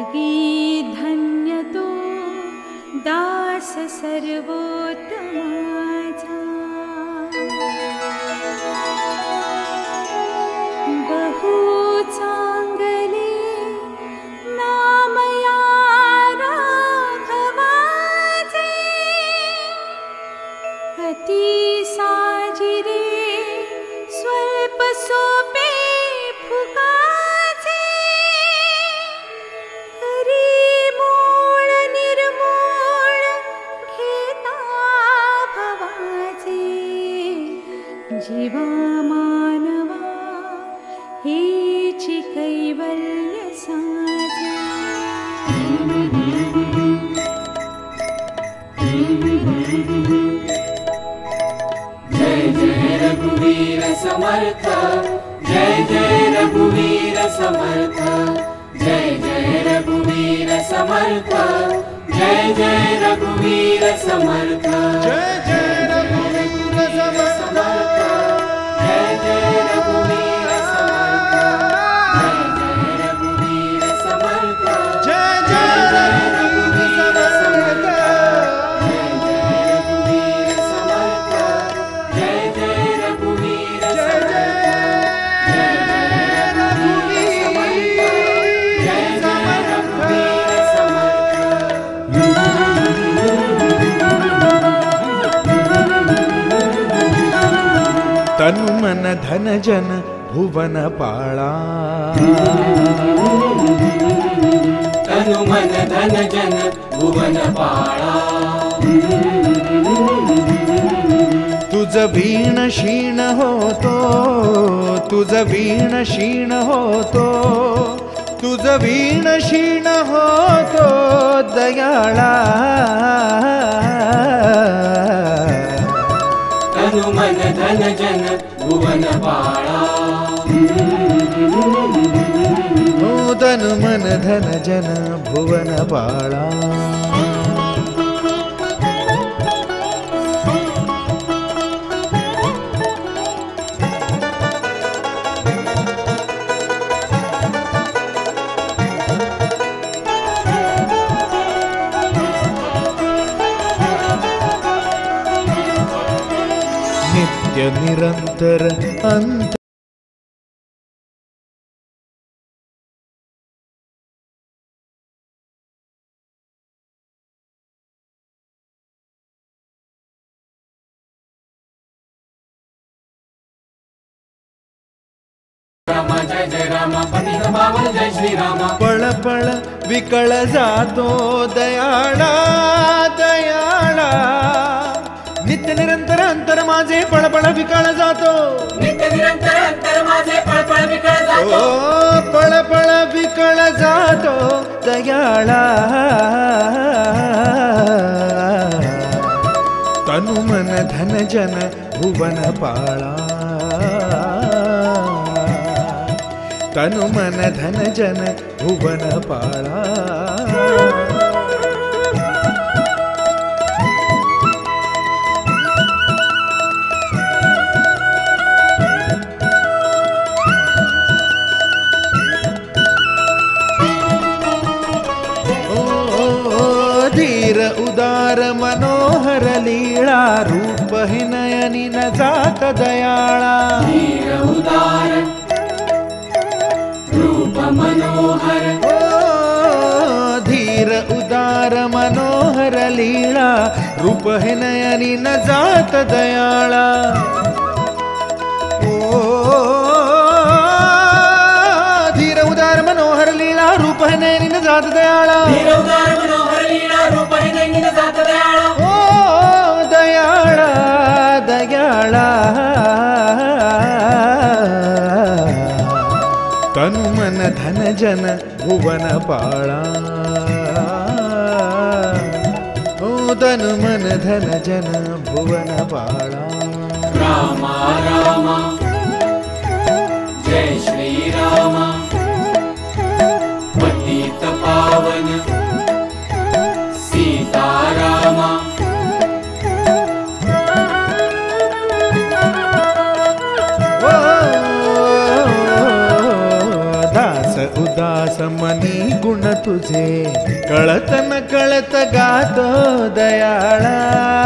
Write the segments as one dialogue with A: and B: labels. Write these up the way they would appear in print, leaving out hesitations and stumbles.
A: लागी धन्य तो दास सर्वोत्तमाचा बहु चांगले नाम या राघवाचे अति साजिरे स्वल्प सोपे फुकाचे हरी मूळ निर्मूळ घेता भवाचे जीवा मानवा हेची कैवल्य साचे
B: जय जय रघुवीर समर्थ जय जय रघुवीर समर्थ जय जय रघुवीर समर्थ जय जय रघुवीर समर्थ
C: जय जय रघुवीर समर्थ
B: जय जय रघुवीर समर्थ जय जय रघुवीर समर्थ
C: जय जय रघुवीर समर्थ
B: जय जय रघुवीर
C: जय
B: समर्थ
C: तनु मन धन जन भुवन पाळा
B: तनु मन धन जन भुवन पाळा
C: तुझ वीण क्षीण होतो तुझ वीण क्षीण होतो तुझ वीण क्षीण होतो दयाळा
B: तनु मन धन जन भुवन पाळा
C: हो तनु मन धन जन भुवन पाळा नित्य निरंतर अंत
B: राम जय जय राम पतित पावन जय श्री राम
C: पळ पळ विकळ जातो दयाळा दयाळा नित्य निरंतर अंतर माझे पळपळ विकळ जातो
B: नित्य निरंतर अंतर माझे पळपळ विकळ जातो
C: ओ पळपळ विकळ जातो दयाळा तनु मन धन जन भुवन पाळा तनु मन धन जन भुवन पाळा धीर उदार मनोहर लीळा रूप हि नयनी न जात दयाळा
B: धीर उदार रूप मनोहर
C: ओ धीर उदार मनोहर लीळा रूप हि नयनी न जात दयाळा ओ धीर उदार मनोहर लीळा रूप हि नयनी न जात दयाळा
B: धीर उदार मनोहर लीला रूप हि नयनी न जात दयाळा
C: ओ दयाळा दयाळा तनु मन धन जन भुवन पाळा ओ तनु मन धन जन भुवन पाळा
B: राम राम जय श्री राम पतित पावन सीताराम
C: दास उदास मनी गुण तुझे कळत न कळत गातो दयाळा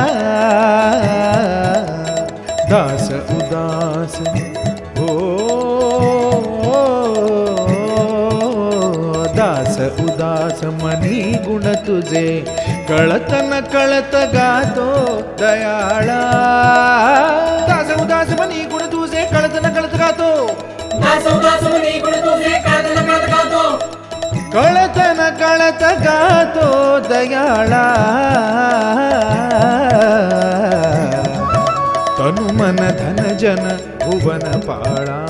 C: दास उदास हो दास उदास मनी गुण तुझे कळत न कळत गातो दयाळा दास उदास मनी गुण तुझे कळत न कळत गातो
B: दास उदास मनी गुण तुझे कळत न कळत गातो
C: कळत न कळत गातो दयाळा तनु मन धन जन भुवन पाळा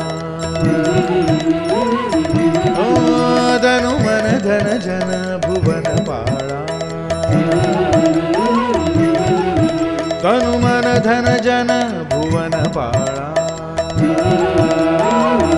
C: तनु मन धन जन भुवन पाळा तनु मन धन जन भुवन पाळा